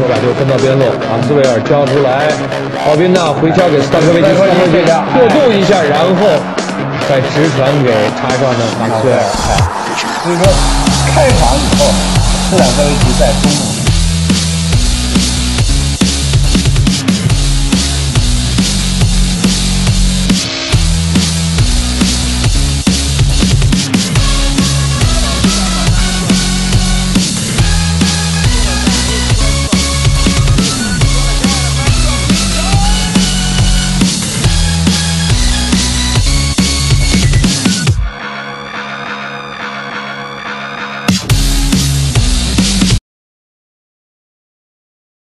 把球分到边路，马斯维尔交出来，奥宾纳回敲给斯坦科维奇，斯坦科维奇过渡一下，然后再直传给插上的马斯维尔。 所以说，开场以后，斯坦科维奇在中路。